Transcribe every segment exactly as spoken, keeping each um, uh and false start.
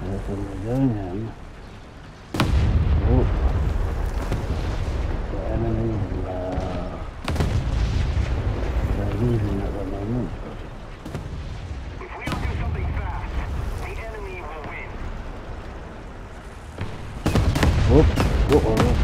That's where we're going in. Oh. The enemies, uh, they're leaving at the moment. If we don't do something fast, the enemy will win. Whoops. Uh-oh.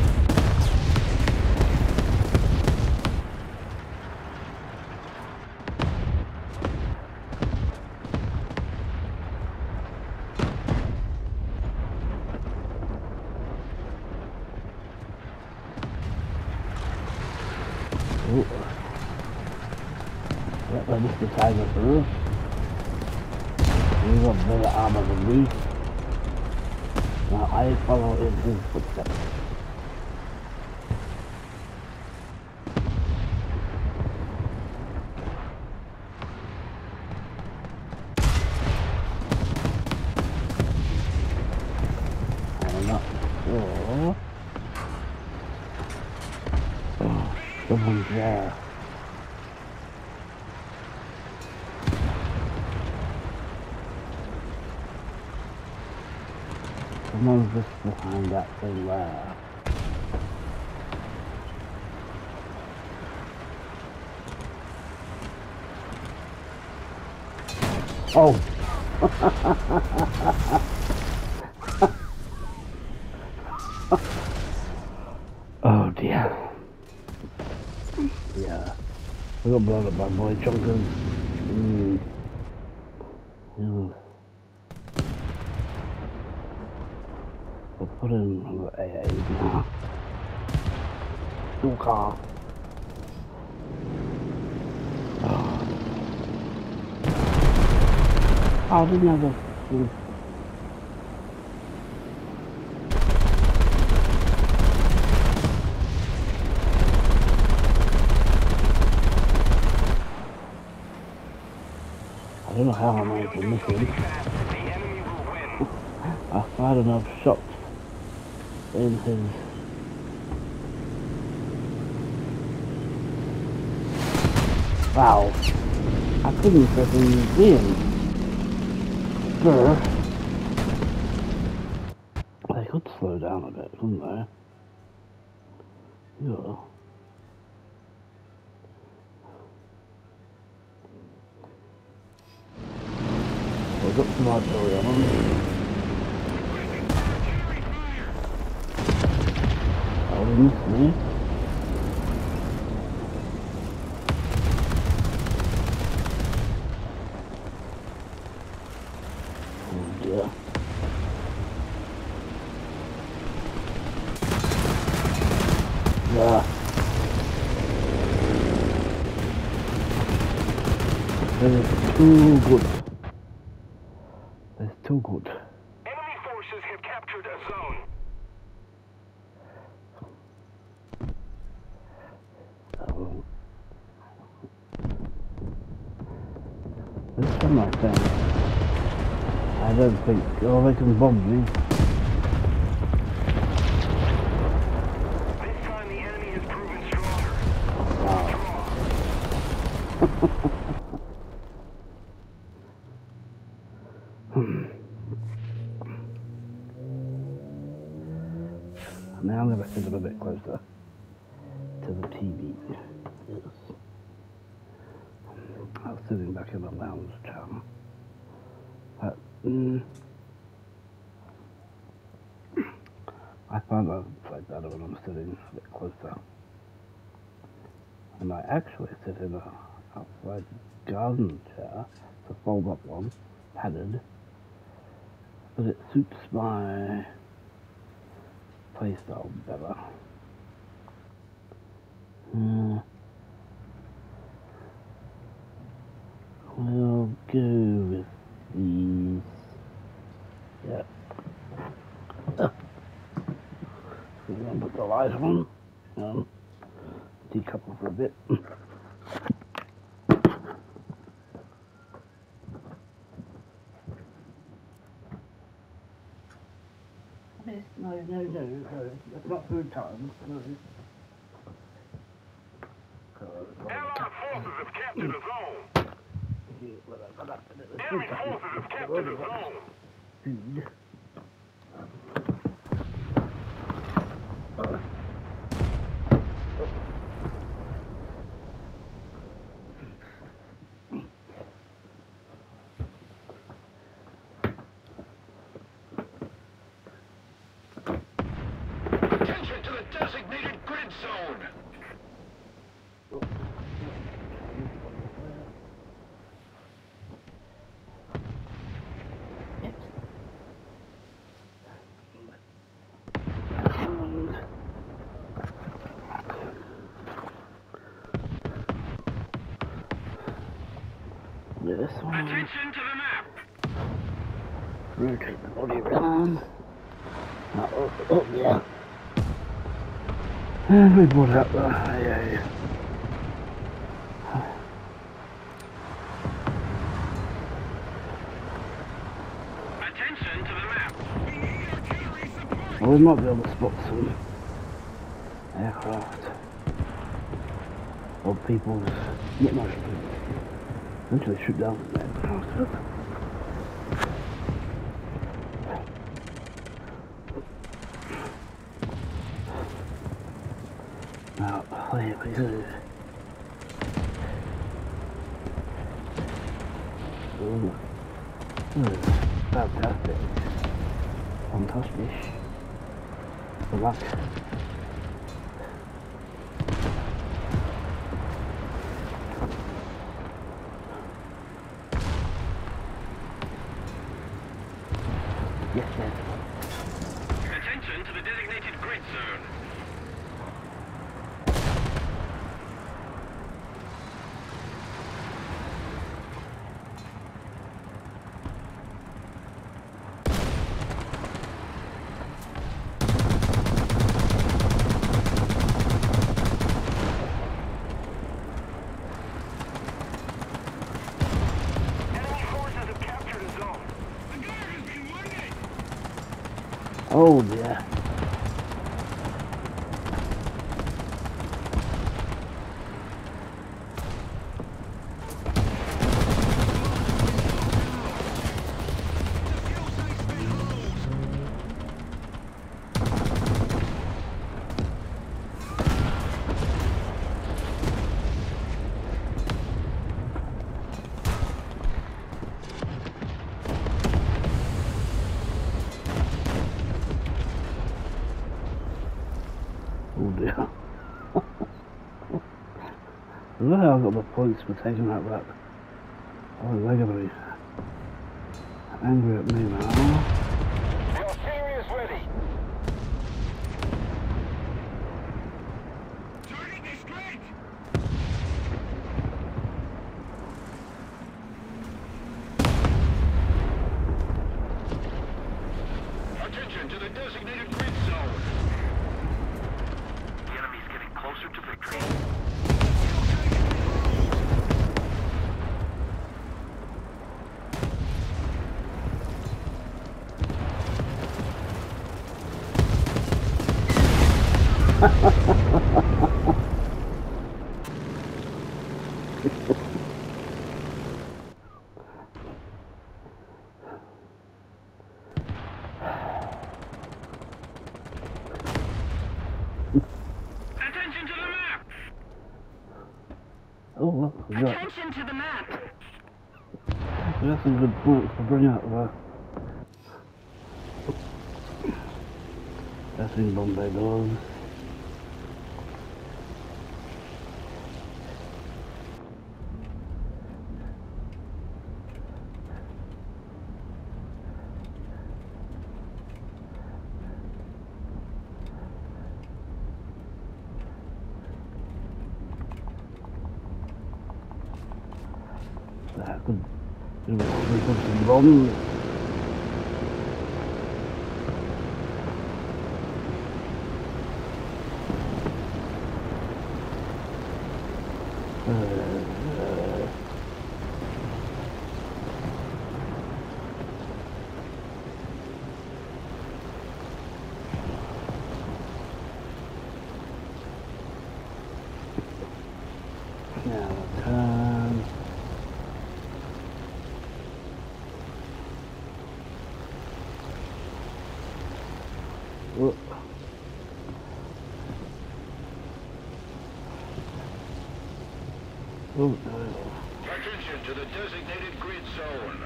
Ooh. Yep, I missed the tiger through. He's got better armor than me. Now I follow in his footsteps. I'm not sure. Oh, someone's there. Someone's just behind that thing there. Oh! Oh dear. Yeah. I got blown up by boy chunkers. Mm. Yeah. We'll put in on the A A now. Your car. Oh. Oh, I didn't have a... I don't know how I managed to miss him. I fired enough shots in his... Wow. I couldn't freaking see him. Sure. They could slow down a bit, couldn't they? Yeah. I've got some artillery on them. Oh, they missed me. Oh dear. Yeah. They're too good. They're too good. Enemy forces have captured a zone. Oh. This time I think I don't think oh they can bomb me. This time the enemy has proven stronger. Wow. hmm. Now I'm gonna sit a bit closer to the T V. Yes. I was sitting back in the lounge chair. But, mm, I find I play better when I'm sitting a bit closer. And I actually sit in a outside garden chair. It's a fold up one, padded. But it suits my playstyle better. Uh, we'll go with these. Yeah. Uh, we're going to put the light on. Um, decouple for a bit. No, no, no, no, that's not food time. No. Allied forces have captured a zone. Enemy forces have captured a zone. Food. Attention to the designated grid zone! This one. Attention to the map! Rotate the body around. Oh, oh, oh yeah. And we brought out the yeah, yeah. Attention to the map! Well, we might be able to spot some aircraft or people's. Yeah, no, eventually shoot down the aircraft. Now, wait, wait, wait. Ooh. Ooh, fantastic. Fantastic. Good luck. Yes, yes. Attention to the designated grid zone. Oh dear. Oh dear. Look how I got the points for taking that back. Oh, they're going to be angry at me now. Your series ready. Target is great. Attention to the designated grid zone. The enemy's getting closer to victory. Attention to the map! Oh look, we got, Attention to the map! we got some good points to bring out there. That's in Bombay doors. That could do some bombs. Uh, uh, now turn. Whoop. Oh no. Attention to the designated grid zone.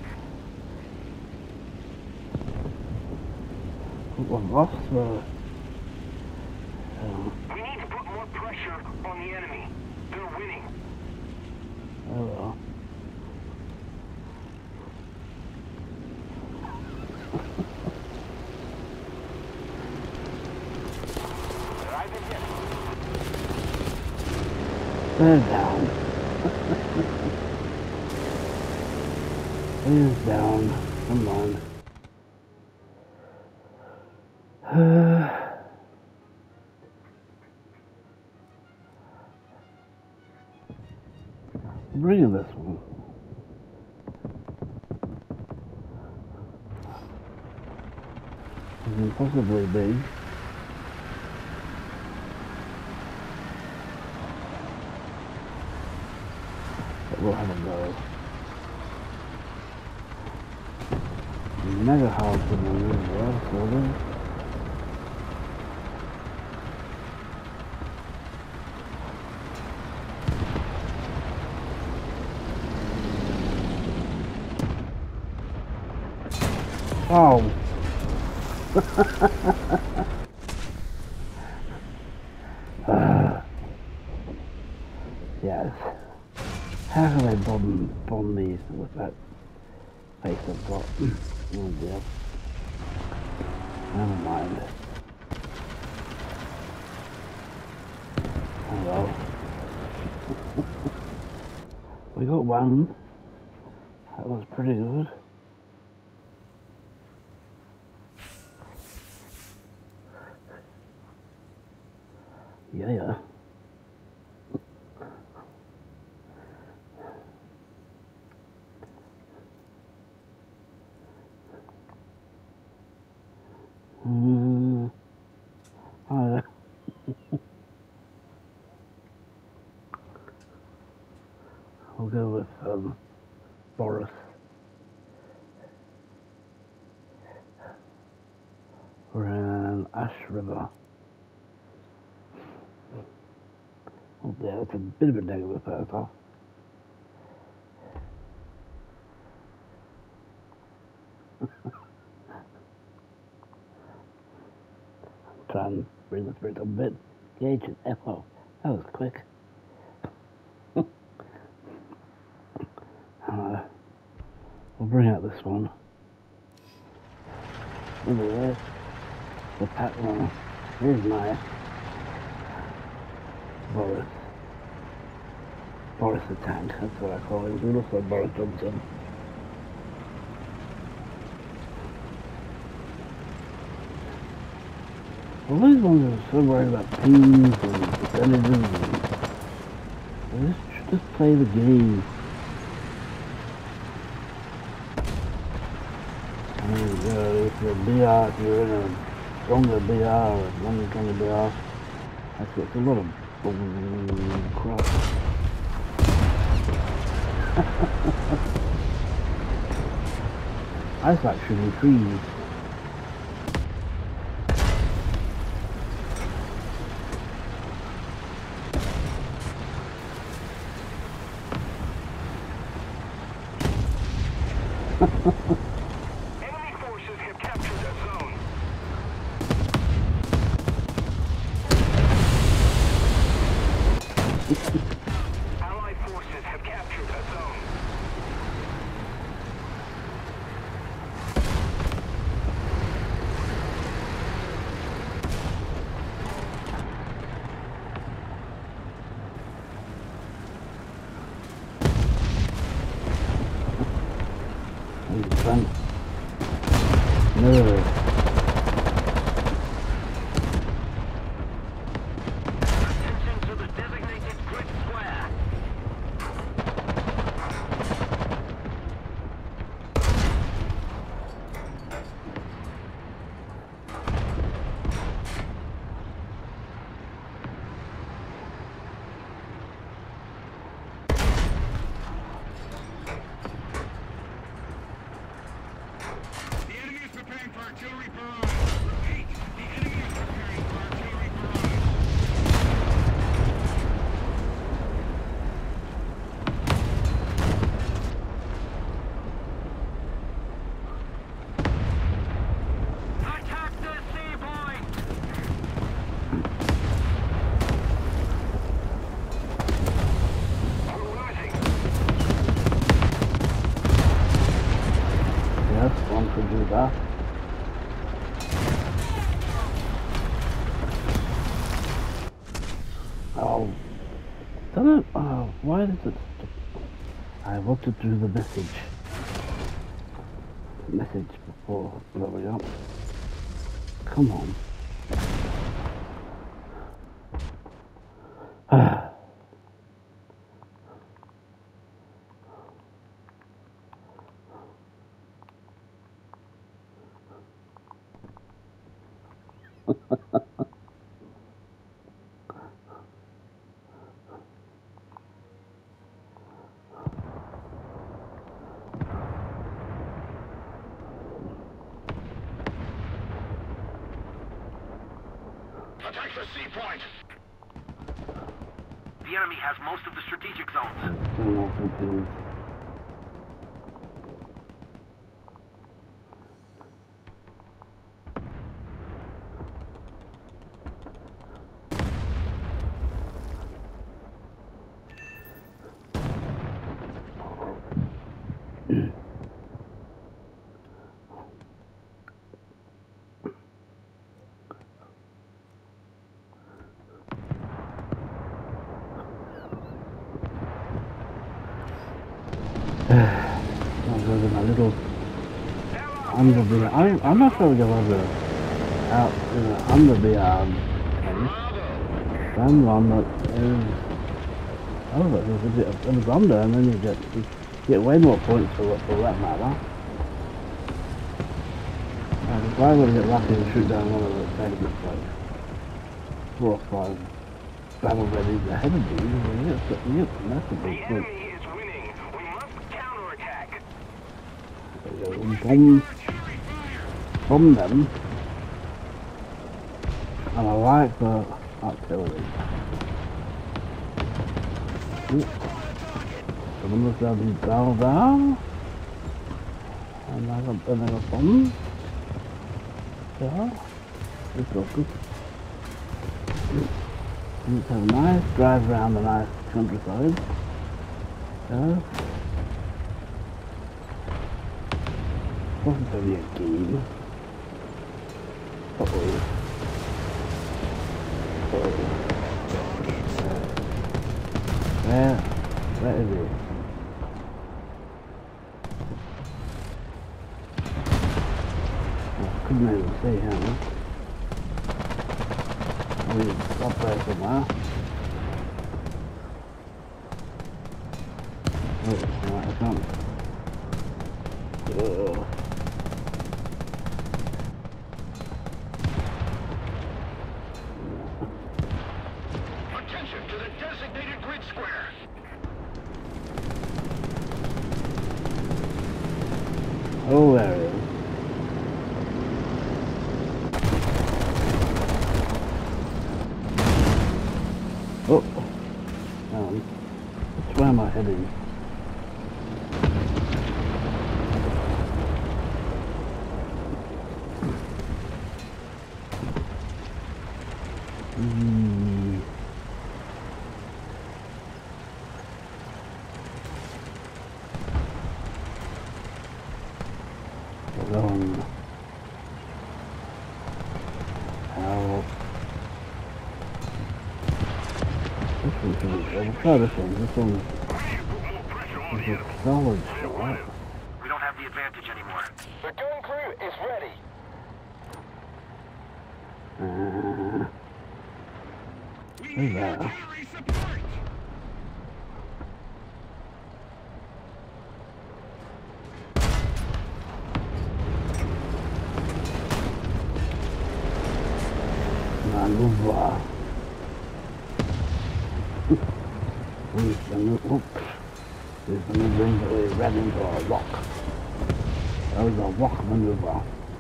Put one off the... Um, We need to put more pressure on the enemy. They're winning. oh well. They're either hit. They're down. He's down. Come on. Bring in this one. It's impossibly big. But we'll have a go. Mega hard to move as well, sort of. Oh. uh, yes. How can they bomb, bomb these with that face I've got? Oh dear. Never mind. Oh well. We got one. That was pretty good. Yeah, yeah. Mm. Oh, yeah. I'll go with um, Boris. We're in Ash River. Oh dear, it's a bit of a negative first off. Try and bring the spirit a bit. Gauge and F O. That was quick. uh, we'll bring out this one. Over there. The pack one. Here's my Boris. Boris the Tank, that's what I call him. He looks like Boris Johnson. Well, these ones are so worried about pings and percentages and just, just play the game. And uh, if you're a B R, if you're in a stronger B R or one stronger B R, that's it's a lot of bull crap. I just like shooting trees. Enemy forces have captured that zone. Allied forces have captured that zone. Fun. No. Attention to the designated grid square. The enemy is preparing for artillery one could do that. Oh, don't it? Oh, why does it? I wanted to do the message. Message before blowing up. Come on. Attack the C point. The enemy has most of the strategic zones. Don't know something. A little under the I'm, I'm not sure if I've out you know, under the um case. Then one that is oh it was under and then you get you get way more points for for that matter. And if I were to get lucky and shoot down one of the tanks like four or five battle ready ahead of you, you get you get massively points. Bomb, bomb them, and I like the artillery. So I'm going to be down down, and I got and I got bombs. Yeah, it's all good. It's a nice drive around the nice countryside. Yeah. Wasn't really a game. Uh oh. Uh oh. Where? Where is it? I couldn't even see him. He's up there somewhere. Oh, right, I can't. Uh. Oh, there it is. Oh, um, which way am I heading? Mm. Alone. How? This one's gonna be good. Try this one. This one is a solid shot. We don't have the advantage anymore. The gun crew is ready. Uh, who's that? Maneuver. We've been, oops. We've been moving, we ran into a rock. That was a rock maneuver.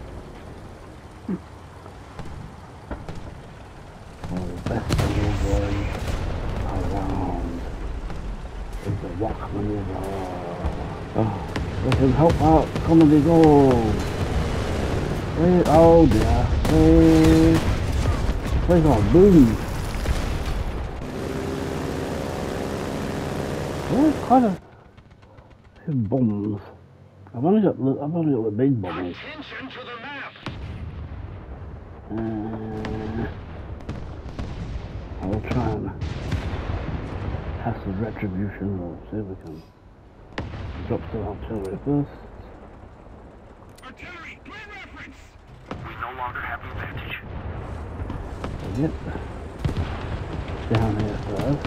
One of the best maneuvering around is the rock maneuver. Oh, we can help out comedy gold. Wait, oh dear. Wait. Where's our boom? Oh, kind of bombs. I've only got the, I've only got the big bombers. Attention to the map. Uh, I will try and pass the retribution or see if we can drop some artillery first. Artillery, clear reference. We no longer have the advantage. Yep. Down here first.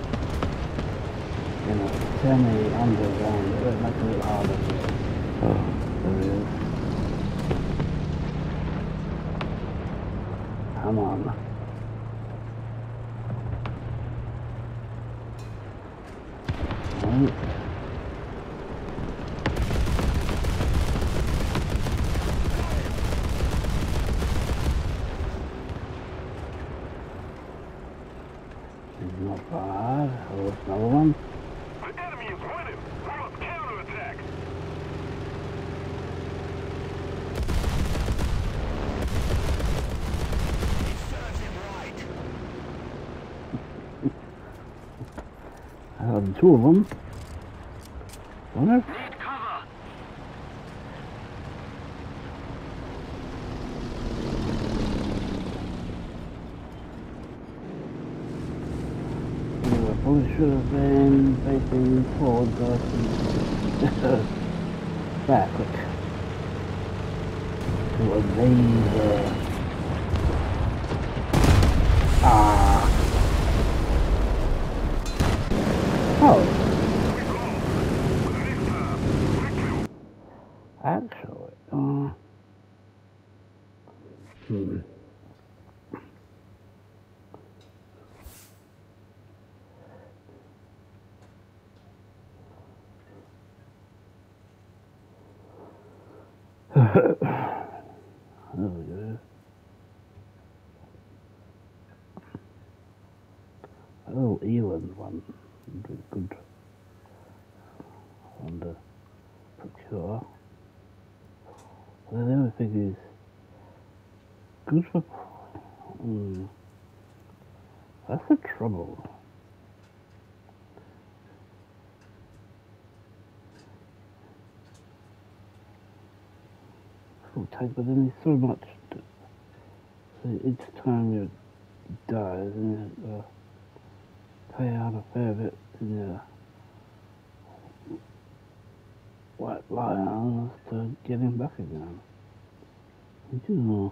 In a semi-underground area, it makes it a little harder. Oh, there he is. Come on. Right. He's not bad. Oh, there's another one. The enemy is winning. We must counterattack. It serves him right. I have two of them. Wonder if Need cover. I probably should have been facing forward versus backward. To evade the... Ah! Oh! Actually, uh... Hmm. There we go. A little Eland one would be good one to procure. Well, the other thing is good for. Mm, that's the trouble. It'll take, but then there's so much. To, so each time you die, then you uh, pay out a fair bit in your white lions to get him back again. You do know.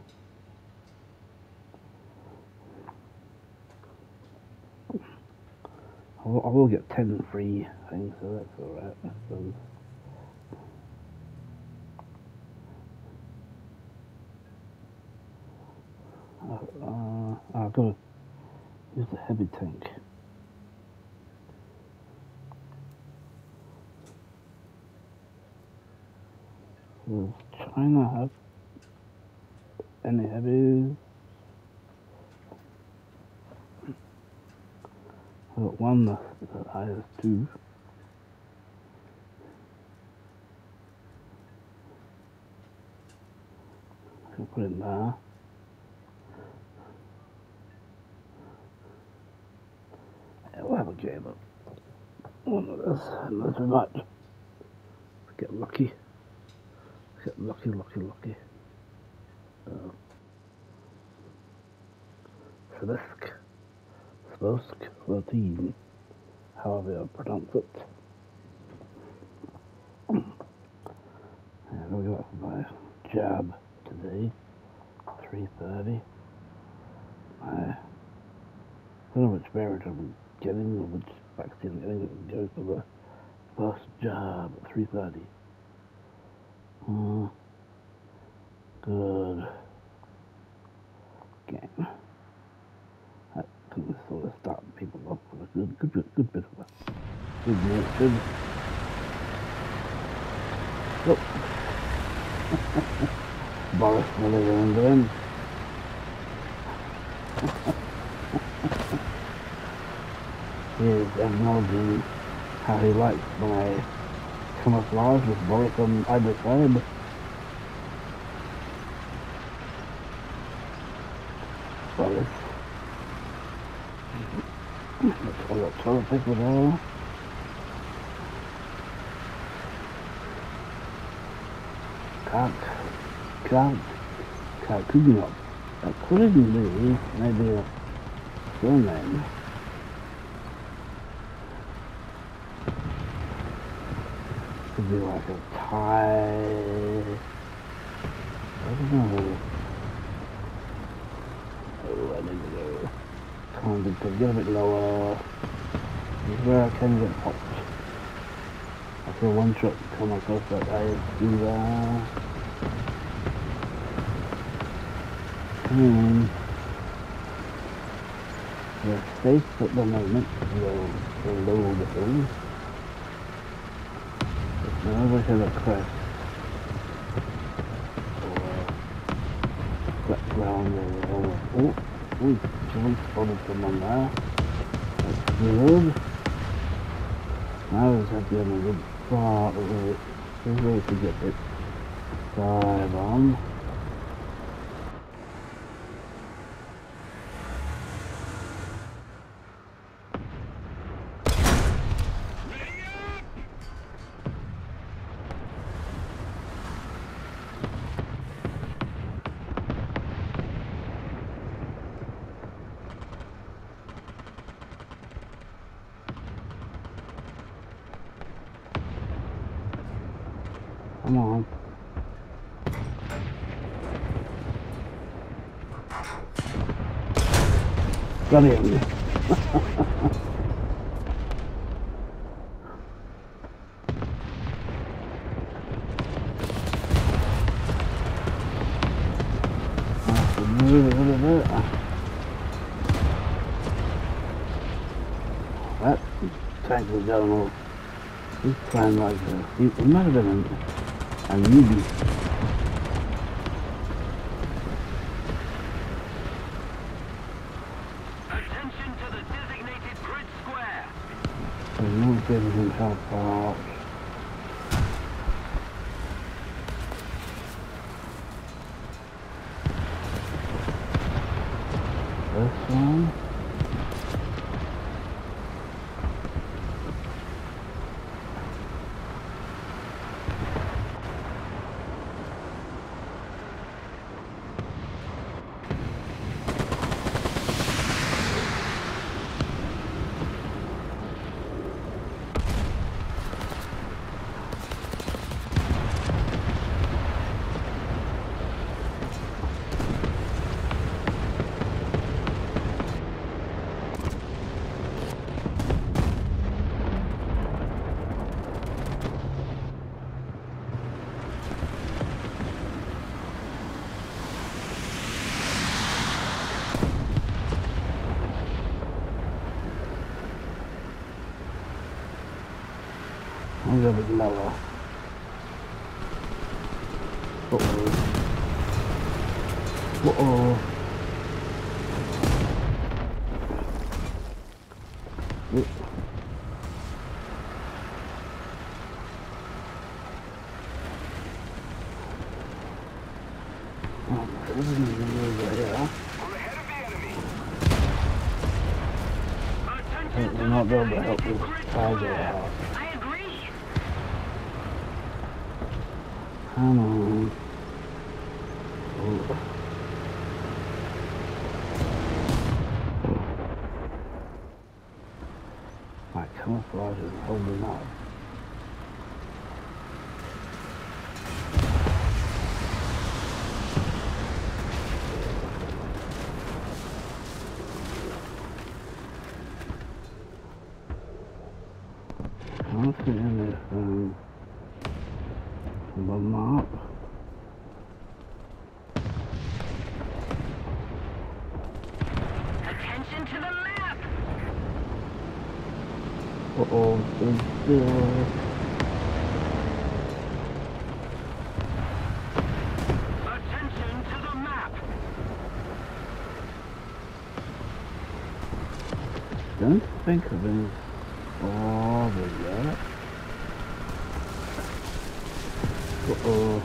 I will, I will get ten free things, so that's alright, I suppose. Uh, I've got to use the heavy tank. Does China have any heavies? I've got one that has two. I can put it there. Yeah, we'll have a game of one of this, unless we might get lucky. Get lucky, lucky, lucky. Uh, Svisk. Svisk thirteen. However I pronounce it. Yeah, we got my jab today. three thirty. I don't know which variant I'm getting or which vaccine I'm getting. It goes for the first jab at three thirty. Uh, good game. I can sort of start people off with a good, good, good, good bit of a good message. Oh. Boris Miller and then. He is acknowledging how he likes my camouflage with Boris on either side. Boris. I've got toilet paper there. can't, can't, can't cook it up. That could be maybe a surname. Could be like a Thai, I don't know. Oh, I need to go kind of to get a bit lower. This is where I can get popped. I feel one shot tell myself that I do that. And the space at the moment will, will lower the thing. Whenever I hit a crest or flat ground or over, oh, we just spotted someone there. That's good. Now I just have to get a good far away. There's a way to get it. Dive on. Come on. Got him. That tank was down low. He's playing like a, he, he might have been a, a newbie. Attention to the designated grid square. So no getting himself out. This one. A little bit lower. Uh-oh. Uh-oh. Oop. Oh, this is really good, yeah. We're not able to help this tiger out. Come on. Oh. My camouflage is holding up. What's in this um the map? Attention to the map. Uh oh, it's still. Attention to the map. Don't think of it over yet. Uh oh.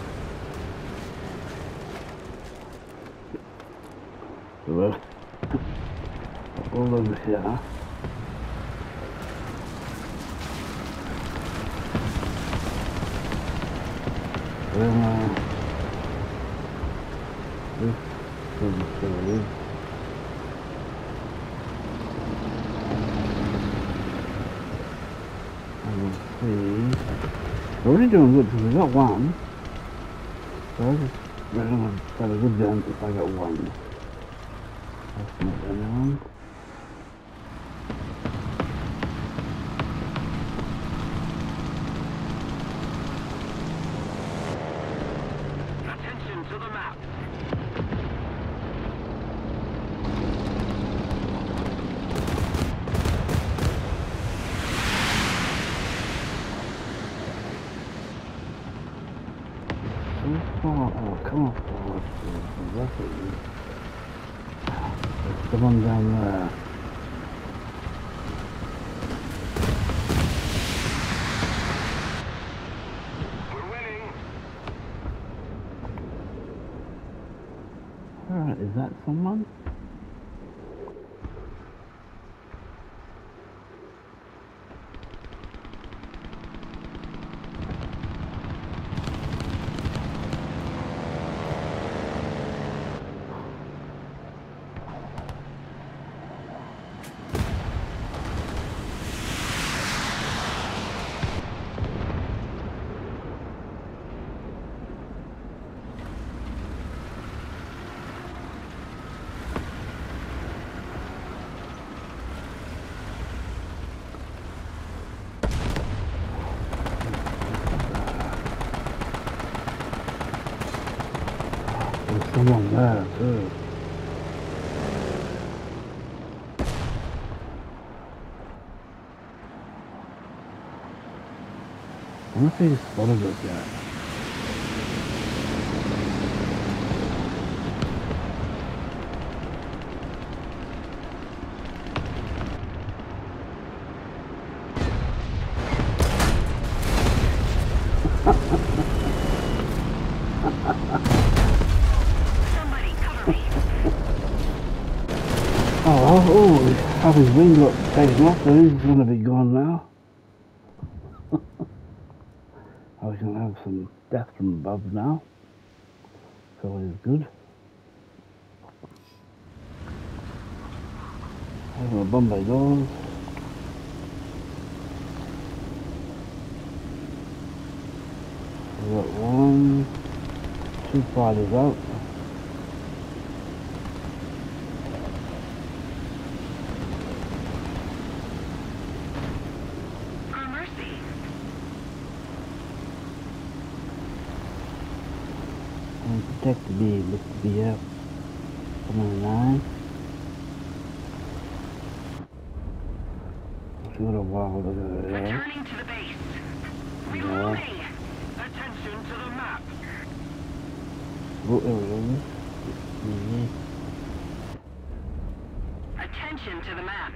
Well, all over here. Well, uh, this pretty serious. And we'll see. We're already doing good because we got one. So I just reckon I've got a good gun if I got one. That's not the other one. Attention to the map. Oh, oh, come on forward. That's it. There's someone down there. We're winning. Alright, is that someone? There's someone there too. I wonder if he's spotted us yet. Somebody cover me. Oh, oh, we have his wing look taken off, so he's going to be gone now. Oh, we can have some death from above now. So it is good. There's where Bombay goes. We've got one, two fighters out. For mercy. And protect the B, lift the B up. Come on, nine. See what a while look at it there. Returning to the base. Reloading. Attention to the map. Oh, there we go. Mm-hmm. Attention to the map.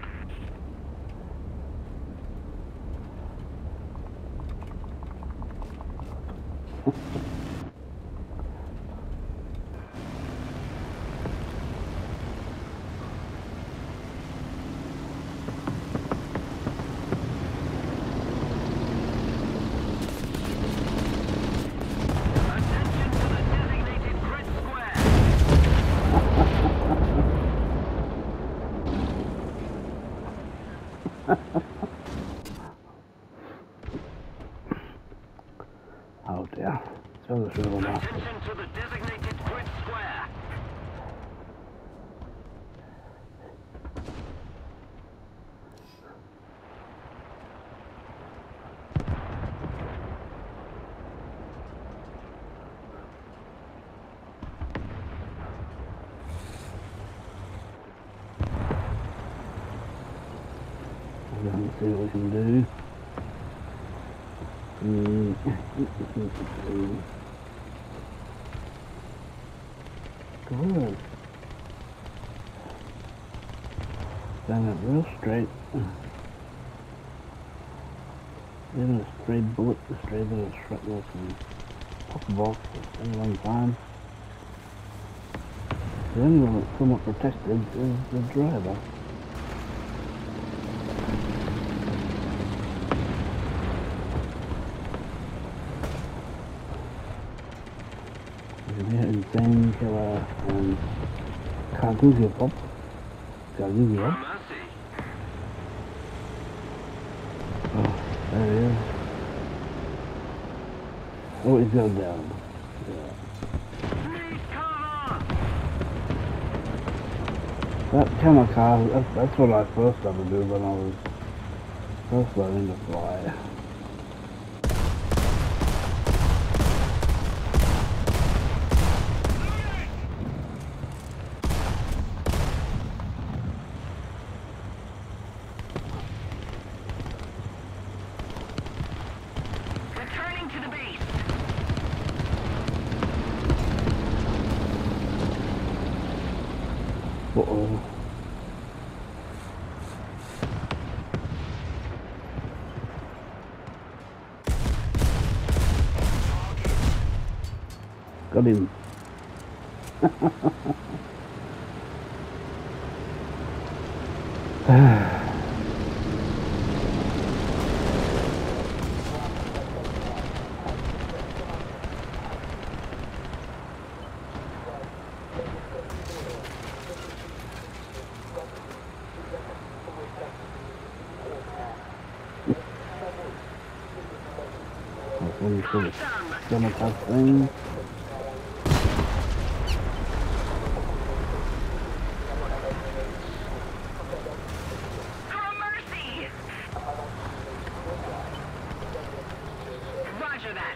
Attention to the designated grid square. Oh dear. So this little map. Attention to the designated grid square. Let's see what we can do. Mm. Good. Stand up real straight. Even a stray bullet, a stray bit of shrapnel can pop a box at any one time. The only one that's somewhat protected is the driver. You can hear him Painkiller and Kaguya Pop. Kaguya. Mercy. Oh, there he is. Oh, he's going down. Yeah. Need cover! That kamikaze, that's, that's what I first started to do when I was first learning to fly. Returning to the base. Uh-oh. Got him. That's what you should have done with that thing. For mercy! Roger that.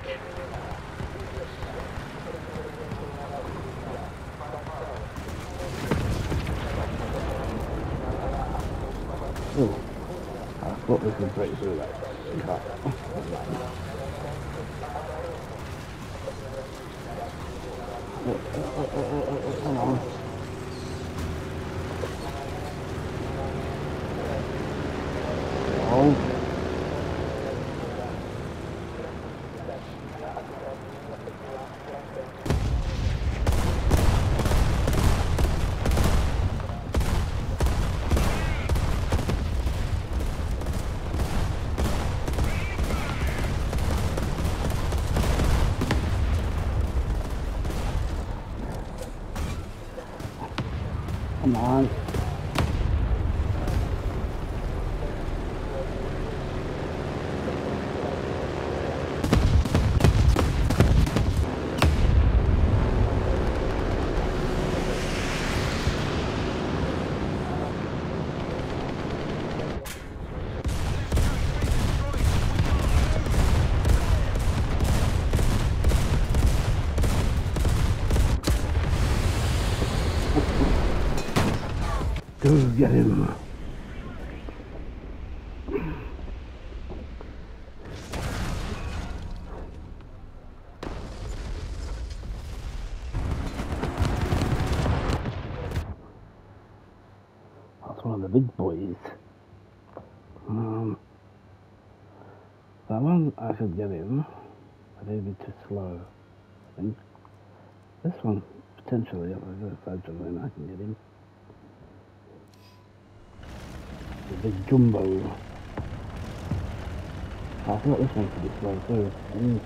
Oh, I thought we could break through that cut. Oh, oh, oh, oh, oh, oh, come on. Oh. Come on. Go get him. That's one of the big boys. Um, that one I could get him, but he'd be too slow, I think. This one, potentially, if I go fudge then I can get him. The big jumbo. I thought this one could be slow too. Mm.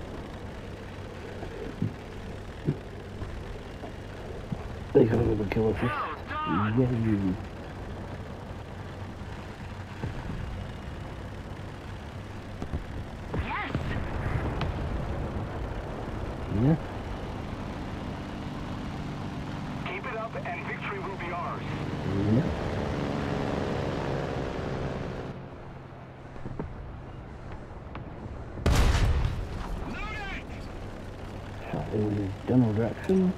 They got a little kill assist. Yay. Yes! Yeah. Keep it up and victory will be ours. Yeah. Shot in his general direction.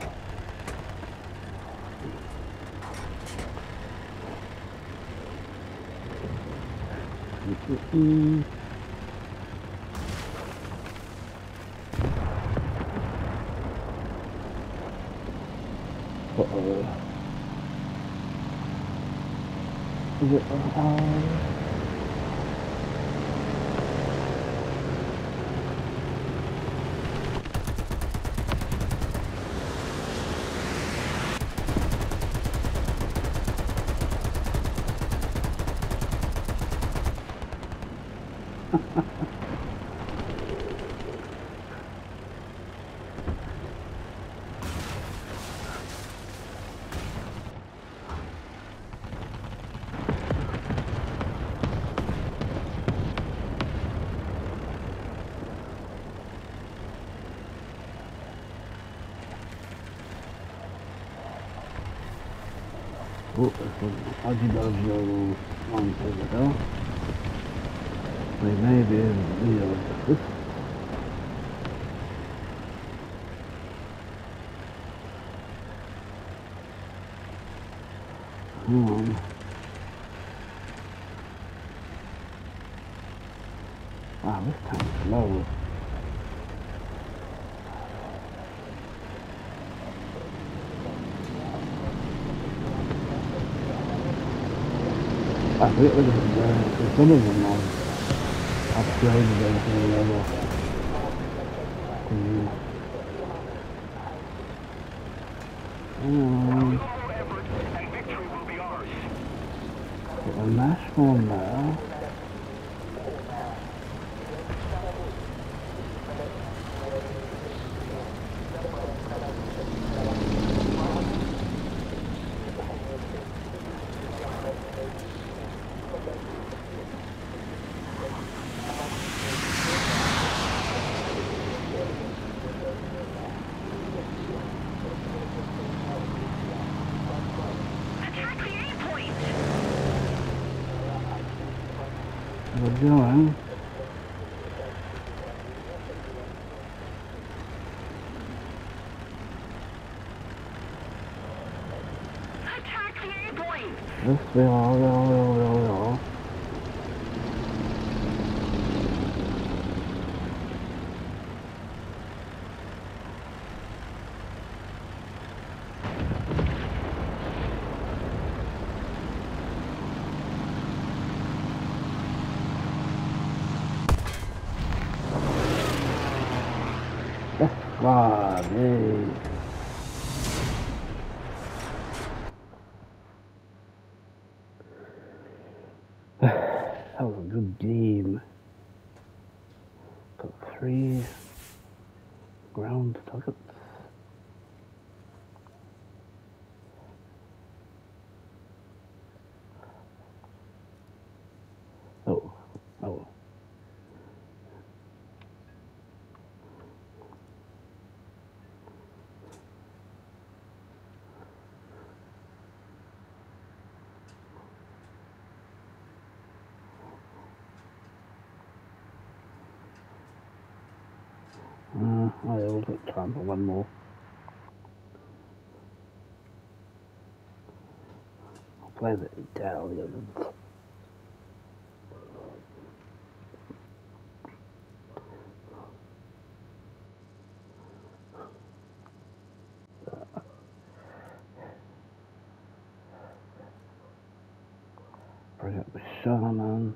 Mm-mm. Uh-oh. Is it uh Oh, this one. I did those little ones over there. They may be able to be able to this. Come on. Wow, this tank's slow. I forget what it is, uh, some of them are upgraded everything level. Mm. Um, effort, and victory will be ours. Got a nice one there. Attack the A point! We're going. Attack the A point! This we are, we are, we are, we are, we are. Squad, yay. That was a good game. Got three ground targets. Oh, oh. Uh, I will take time for one more. I'll play the Italians. Bring up the Shaman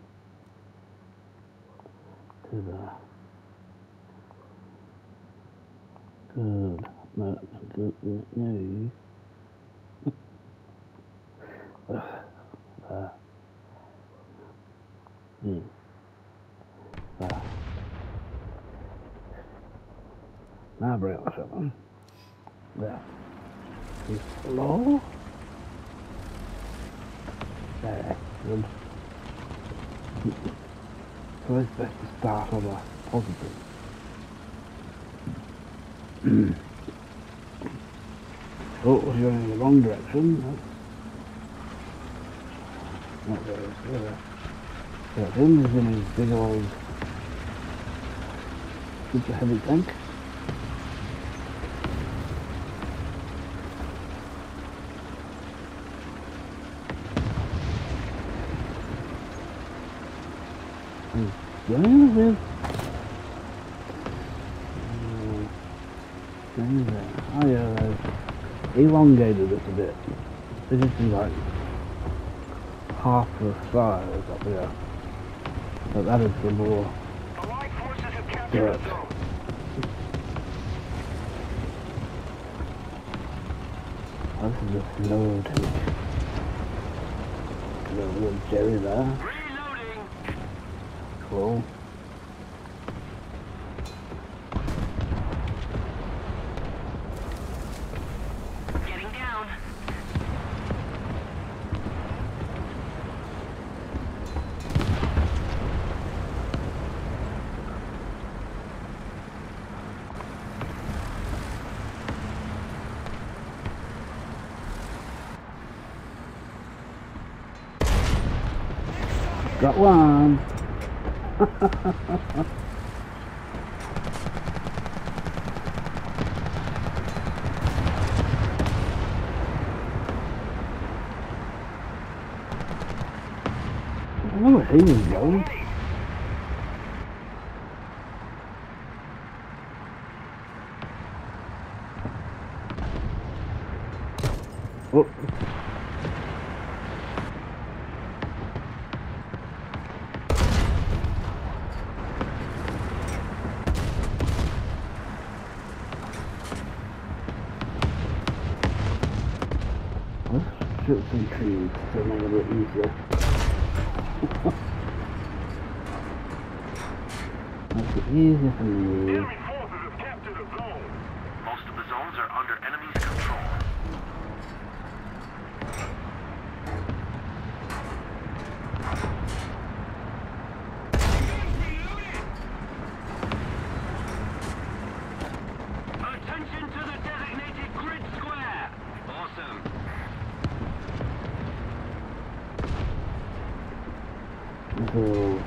to the good, no, good news. uh, hmm. uh. Now bring up the Shaman. There. He's slow. There, good. So it's best to start on a positive. Oh, you're in the wrong direction. Not very clear. Yeah, him is in his big old super heavy tank. He's going with Oh yeah, they've elongated it a bit. This is like half the size up here. But that is the more Allied forces have captured dirt. the zone. This is a slow tank. Got a little Jerry there. Reloading! Cool. Getting down. Got one. I know where he was going. Oh. Let's shoot some trees to make it a bit easier. Make it easier for me. Enemy forces have captured a zone. Most of the zones are under enemy's control. Attention to the designated grid square. Awesome. So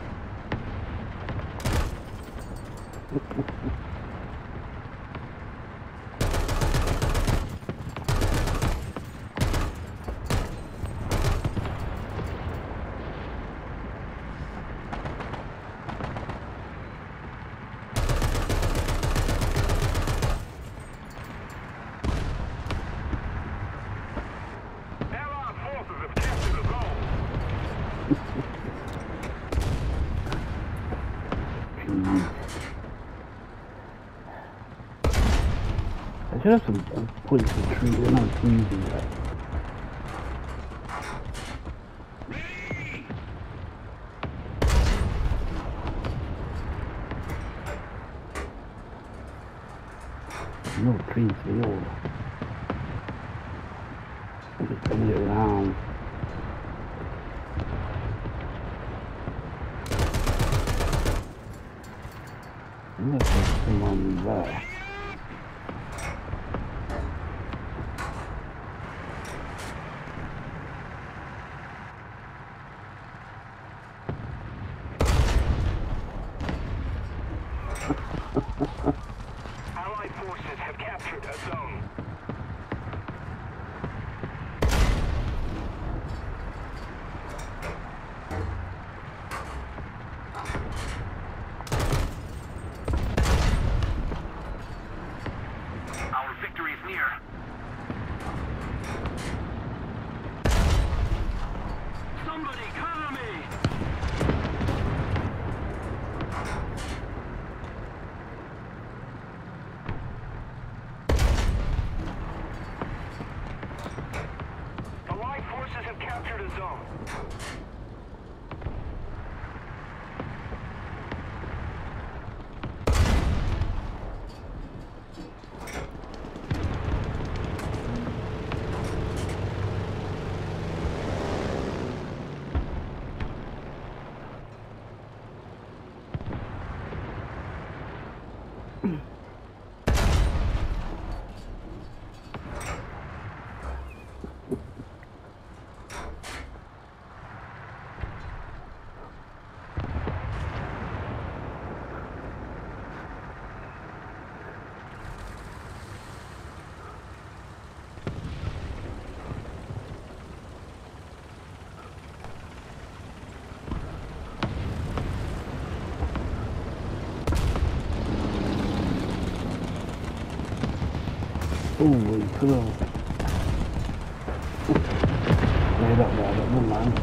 Allied forces have captured a zone. I should have some uh, points for trees. They're not using that. No trees for you. I'm just bring it around. And there's someone there. Allied forces have captured a zone. Our victory is near. Somebody cover me! Allied forces have captured a zone. Holy cow. Made up there, but never mind.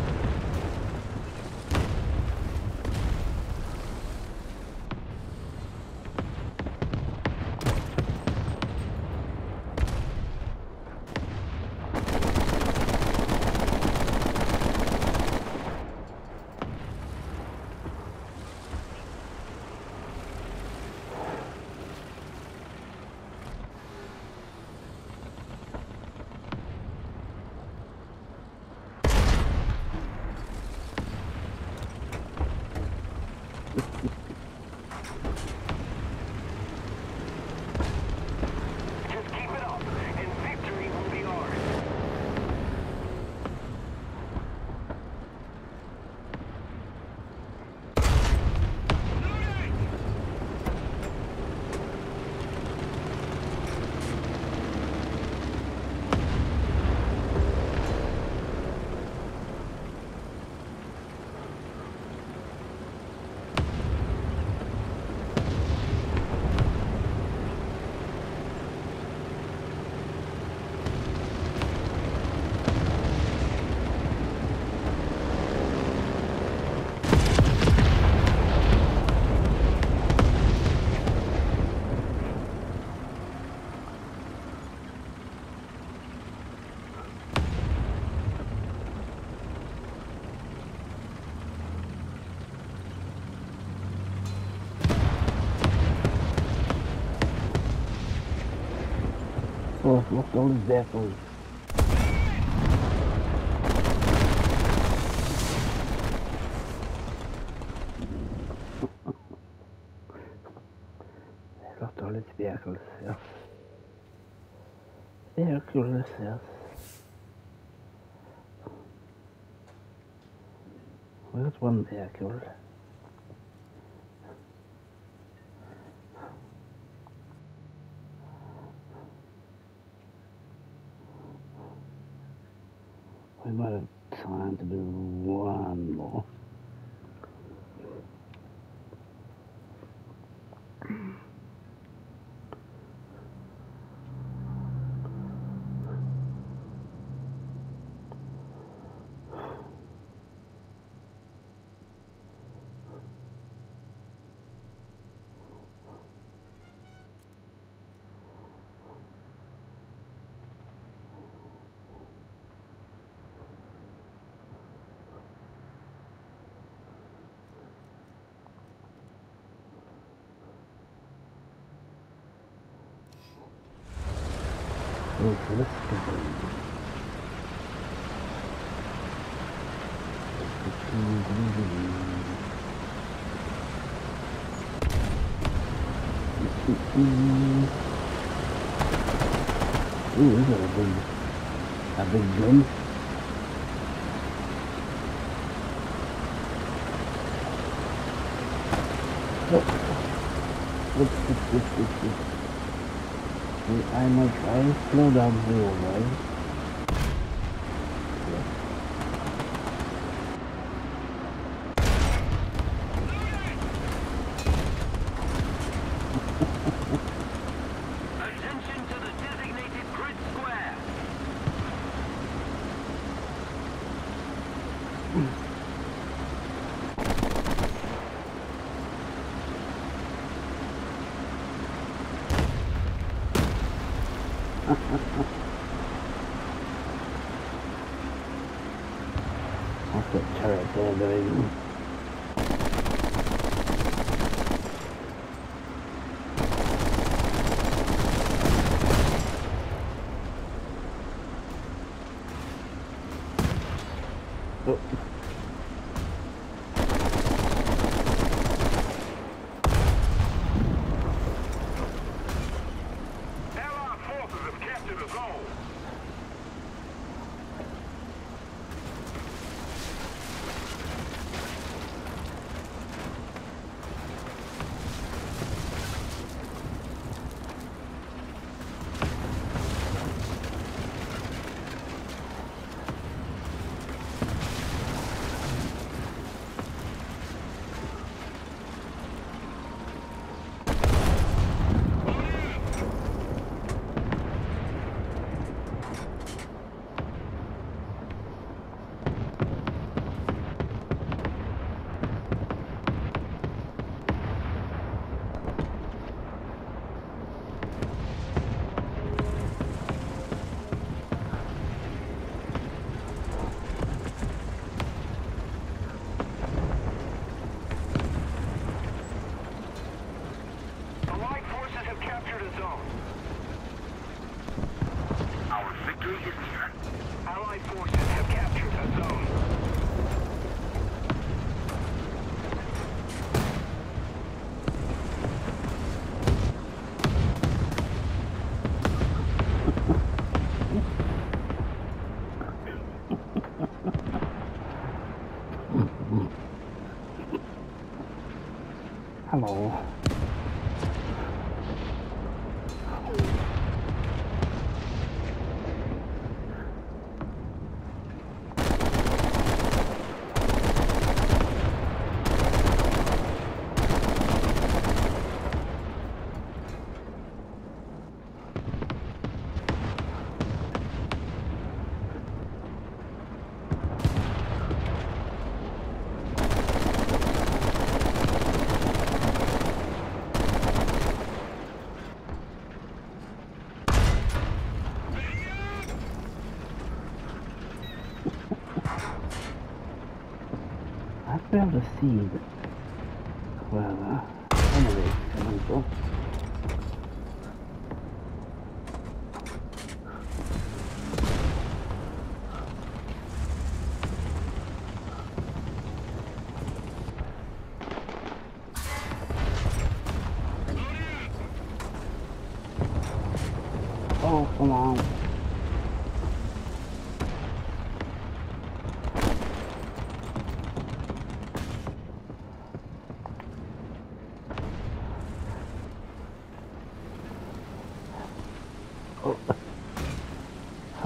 Oh, look, all these vehicles. Look, all these vehicles, yes. Vehicles, yes. Where's one vehicle? We might have time to do one more. Oh, so this could be. Ooh, this is a big, a big gun. Oh. Whoops, whoops, whoops, whoops, whoops. I might try and slow down the wheel, right? Attention to the designated grid square. I'll put turret there, baby. Oh. Allied forces have captured a zone. Allied forces have captured a zone. Our victory is near. Allied forces have captured a zone. Hello. I have to be able to see where the enemies coming from.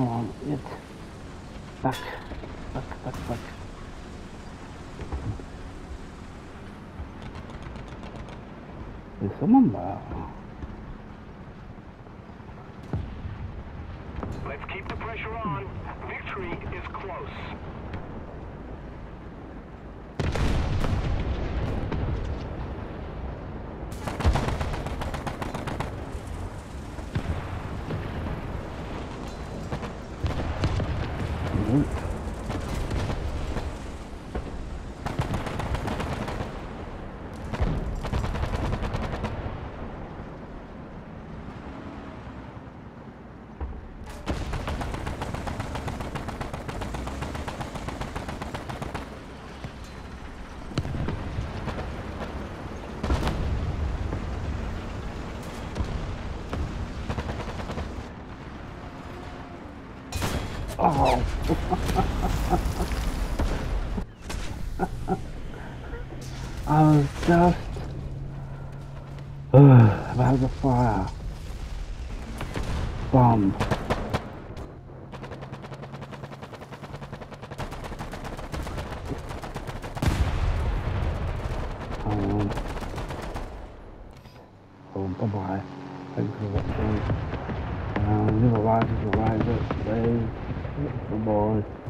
come on, get back, back, back, back. There's someone there. Let's keep the pressure on. Victory is close. Nope. Oh. I was just uh, about the fire bomb. Um, oh, bye bye. Thanks for watching. Um, leave a like if you liked it. Please. Bye bye.